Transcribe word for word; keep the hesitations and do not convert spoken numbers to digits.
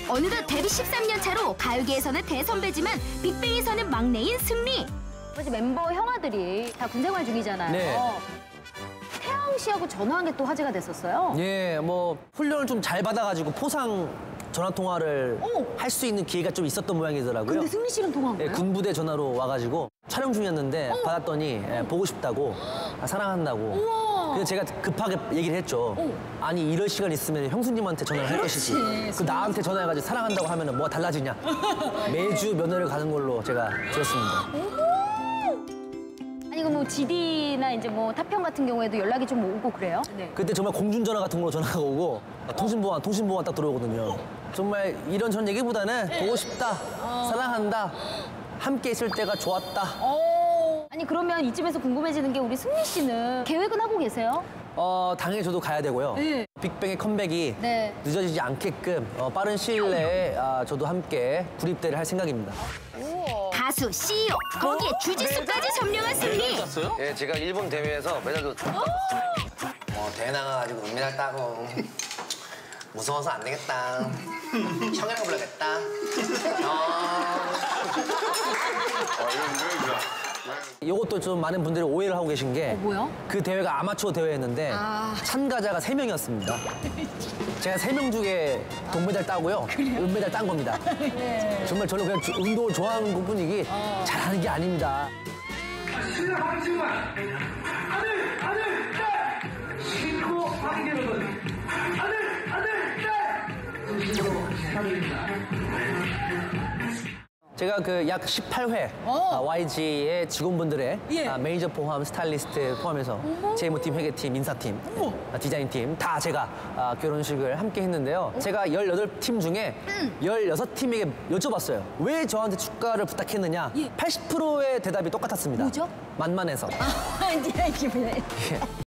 어느덧 데뷔 십삼 년 차로 가요계에서는 대선배지만 빅뱅에서는 막내인 승리. 사실 멤버 형아들이 다 군생활 중이잖아요. 네. 태양 씨하고 전화한 게 또 화제가 됐었어요. 예, 뭐 훈련을 좀 잘 받아가지고 포상 전화 통화를 할 수 있는 기회가 좀 있었던 모양이더라고요. 근데 승리 씨랑 통화한 예, 거예요? 군부대 전화로 와가지고 촬영 중이었는데 어. 받았더니 예, 보고 싶다고, 아, 사랑한다고. 우와. 그래서 제가 급하게 얘기를 했죠. 어. 아니 이럴 시간 있으면 형수님한테 전화를 할 것이지. 그 나한테 전화해가지고 사랑한다고 하면 뭐가 달라지냐. 매주 면회를 가는 걸로 제가 들었습니다. 아니, 그럼 뭐 지디나 이제 뭐 타평 같은 경우에도 연락이 좀 오고 그래요? 네. 그때 정말 공중전화 같은 걸로 전화가 오고 통신보안, 통신보안 딱 들어오거든요. 정말 이런 전 얘기보다는 보고 싶다, 사랑한다, 함께 있을 때가 좋았다. 어. 아니, 그러면 이쯤에서 궁금해지는 게 우리 승리 씨는 계획은 하고 계세요? 어, 당연히 저도 가야 되고요. 네. 빅뱅의 컴백이 네. 늦어지지 않게끔 어, 빠른 시일 내에 아, 저도 함께 구립대를 할 생각입니다. 가수, 씨이오, 거기에 주짓수까지 점령한 승리. 예, 제가 일본 대회에서 메달도 뭐 대회 나가가지고 은메달 따고 무서워서 안 되겠다. 형이라고 불러야겠다. 어... 이것도 좀 많은 분들이 오해를 하고 계신 게 어, 뭐요? 그 대회가 아마추어 대회였는데 참가자가 세 명이었습니다. 제가 세 명 중에 동메달 따고요. 은메달 딴 겁니다. 정말 저는 그냥 주- 운동을 좋아하는 것뿐이기 잘하는 게 아닙니다. 시작하지만 아들 아들 딸 신고 하게 되거든 아들 아들 딸 신고 축하드립니다. 제가 그 약 십팔 회 아, 와이지의 직원분들의 예. 아, 매니저 포함, 스타일리스트 포함해서 제이모팀, 회계팀, 인사팀, 아, 디자인팀 다 제가 아, 결혼식을 함께 했는데요. 제가 열여덟 팀 중에 열여섯 팀에게 여쭤봤어요. 왜 저한테 축가를 부탁했느냐? 예. 팔십 퍼센트의 대답이 똑같았습니다. 뭐죠? 만만해서. 아, 이게 뭐야. 예.